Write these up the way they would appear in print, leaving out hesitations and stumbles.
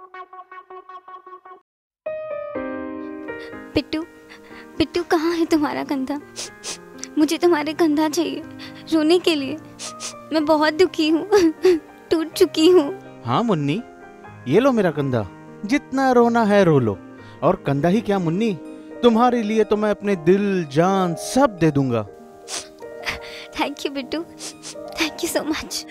बिट्टू, बिट्टू कहाँ है तुम्हारा कंधा? मुझे तुम्हारे कंधा चाहिए रोने के लिए। मैं बहुत दुखी हूँ, टूट चुकी हूँ। हाँ मुन्नी, ये लो मेरा कंधा, जितना रोना है रो लो। और कंधा ही क्या मुन्नी, तुम्हारे लिए तो मैं अपने दिल जान सब दे दूंगा। Thank you Bittu, thank you so much.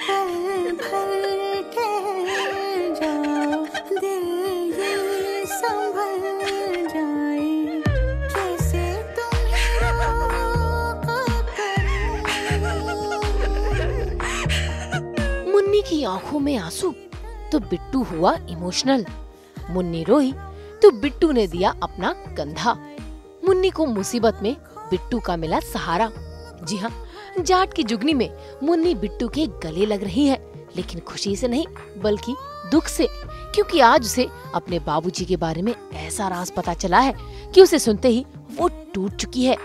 Munni की आंखों में आंसू तो बिट्टू हुआ इमोशनल। मुन्नी रोई तो बिट्टू ने दिया अपना कंधा। मुन्नी को मुसीबत में बिट्टू का मिला सहारा। जी हाँ, जाट की जुगनी में मुन्नी बिट्टू के गले लग रही है, लेकिन खुशी से नहीं बल्कि दुख से, क्योंकि आज उसे अपने बाबूजी के बारे में ऐसा राज पता चला है कि उसे सुनते ही वो टूट चुकी है।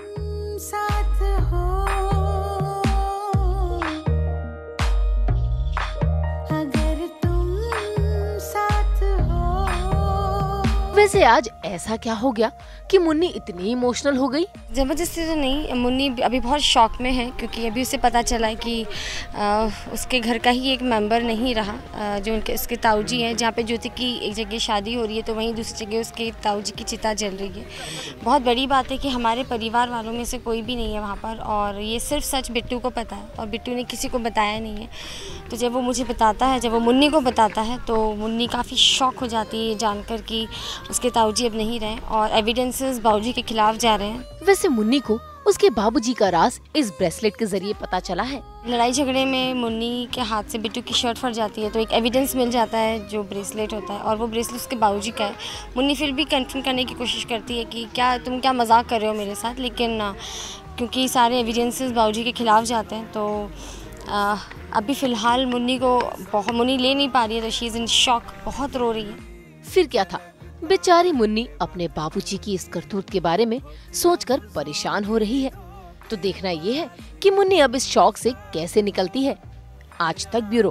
वैसे आज ऐसा क्या हो गया कि मुन्नी इतनी इमोशनल हो गई? ज़बरदस्ती तो नहीं, मुन्नी अभी बहुत शॉक में है क्योंकि अभी उसे पता चला है कि उसके घर का ही एक मेंबर नहीं रहा, जो उसके ताऊजी हैं। जहाँ पे ज्योति की एक जगह शादी हो रही है तो वहीं दूसरी जगह उसके ताऊजी की चिता जल रही है। बहुत बड़ी बात है कि हमारे परिवार वालों में से कोई भी नहीं है वहाँ पर, और ये सिर्फ सच बिट्टू को पता है और बिट्टू ने किसी को बताया नहीं है। तो जब वो मुझे बताता है, जब वो मुन्नी को बताता है, तो मुन्नी काफ़ी शॉक हो जाती है जानकर कि उसके ताऊजी अब नहीं रहे और एविडेंसेस बाबूजी के खिलाफ जा रहे हैं। वैसे मुन्नी को उसके बाबूजी का राज इस ब्रेसलेट के जरिए पता चला है। लड़ाई झगड़े में मुन्नी के हाथ से बिट्टू की शर्ट फट जाती है तो एक एविडेंस मिल जाता है जो ब्रेसलेट होता है, और वो ब्रेसलेट उसके बाबूजी का है। मुन्नी फिर भी कंफर्म करने की कोशिश करती है कि क्या तुम क्या मजाक कर रहे हो मेरे साथ, लेकिन क्योंकि सारे एविडेंसेस बाबूजी के खिलाफ जाते हैं तो अभी फ़िलहाल मुन्नी ले नहीं पा रही है, तो शी इज़ इन शॉक, बहुत रो रही है। फिर क्या था, बेचारी मुन्नी अपने बाबूजी की इस करतूत के बारे में सोचकर परेशान हो रही है। तो देखना ये है कि मुन्नी अब इस शौक से कैसे निकलती है। आज तक ब्यूरो।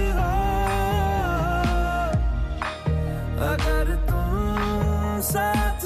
अगर तुम साथ